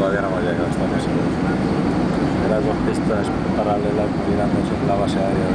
todavía no hemos llegado, estamos en las dos pistas paralelas mirándose en la base aérea